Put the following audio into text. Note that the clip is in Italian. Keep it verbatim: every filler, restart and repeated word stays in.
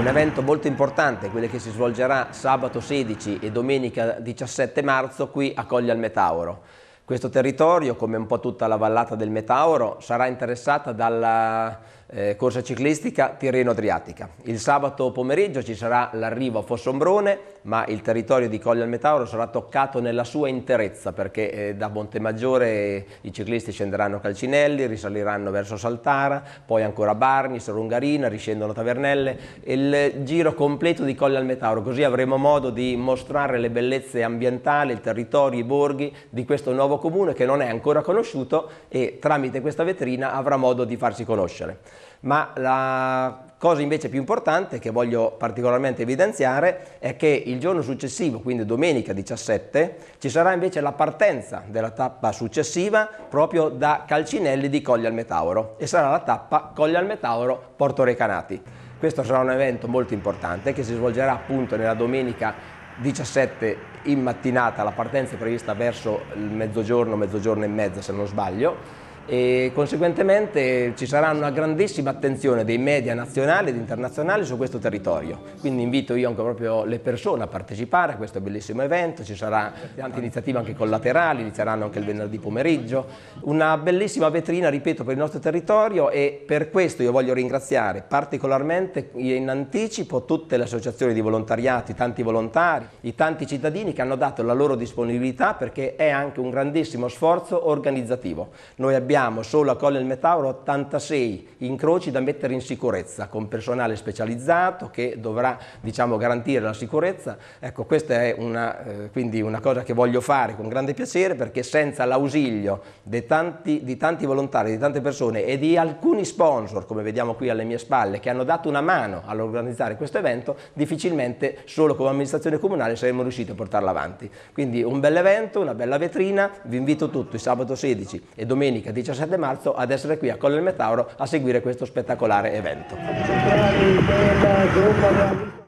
un evento molto importante, quello che si svolgerà sabato sedici e domenica diciassette marzo qui a Colle al Metauro. Questo territorio, come un po' tutta la vallata del Metauro, sarà interessata dalla eh, corsa ciclistica Tirreno-Adriatica. Il sabato pomeriggio ci sarà l'arrivo a Fossombrone, ma il territorio di Colle al Metauro sarà toccato nella sua interezza, perché eh, da Montemaggiore i ciclisti scenderanno a Calcinelli, risaliranno verso Saltara, poi ancora Barni, Sorungarina, riscendono a Tavernelle, il giro completo di Colle al Metauro, così avremo modo di mostrare le bellezze ambientali, il territorio, i borghi di questo nuovo comune che non è ancora conosciuto e tramite questa vetrina avrà modo di farsi conoscere. Ma la cosa invece più importante che voglio particolarmente evidenziare è che il giorno successivo, quindi domenica diciassette, ci sarà invece la partenza della tappa successiva proprio da Calcinelli di Colle al Metauro e sarà la tappa Colle al Metauro-Porto Recanati. Questo sarà un evento molto importante che si svolgerà appunto nella domenica diciassette in mattinata. La partenza è prevista verso il mezzogiorno, mezzogiorno e mezza se non sbaglio, e conseguentemente ci sarà una grandissima attenzione dei media nazionali ed internazionali su questo territorio. Quindi invito io anche proprio le persone a partecipare a questo bellissimo evento. Ci sarà tante iniziative anche collaterali, inizieranno anche il venerdì pomeriggio, una bellissima vetrina, ripeto, per il nostro territorio, e per questo io voglio ringraziare particolarmente in anticipo tutte le associazioni di volontariato, i tanti volontari, i tanti cittadini che hanno dato la loro disponibilità, perché è anche un grandissimo sforzo organizzativo. Noi abbiamo Abbiamo solo a Colle al Metauro ottantasei incroci da mettere in sicurezza con personale specializzato che dovrà, diciamo, garantire la sicurezza. Ecco, questa è una, eh, quindi una cosa che voglio fare con grande piacere, perché senza l'ausilio di tanti, di tanti volontari, di tante persone e di alcuni sponsor, come vediamo qui alle mie spalle, che hanno dato una mano all'organizzare questo evento, difficilmente solo come amministrazione comunale saremmo riusciti a portarlo avanti. Quindi un bel evento, una bella vetrina, vi invito tutti sabato sedici e domenica diciassette marzo ad essere qui a Colle al Metauro a seguire questo spettacolare evento.